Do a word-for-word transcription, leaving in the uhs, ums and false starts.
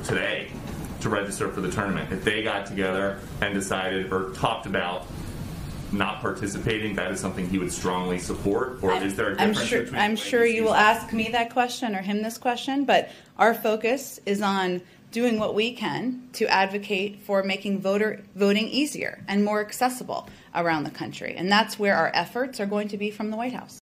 today to register for the tournament. If they got together and decided or talked about not participating, that is something he would strongly support, or I'm, is there a I'm difference sure, between I'm sure you will agencies? ask me that question or him this question, but our focus is on doing what we can to advocate for making voter voting easier and more accessible around the country. And that's where our efforts are going to be from the White House.